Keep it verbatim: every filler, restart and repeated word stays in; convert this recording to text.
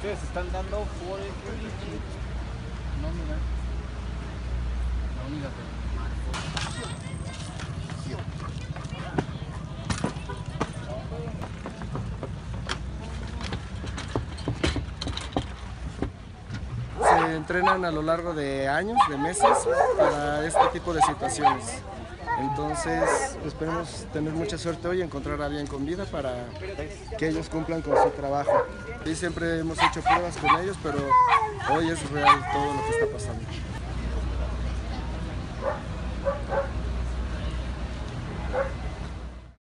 ustedes están dando por el que no, mira. La única que se entrenan a lo largo de años, de meses, para este tipo de situaciones. Entonces esperemos tener mucha suerte hoy y encontrar a alguien con vida para que ellos cumplan con su trabajo. Y siempre hemos hecho pruebas con ellos, pero hoy es real todo lo que está pasando.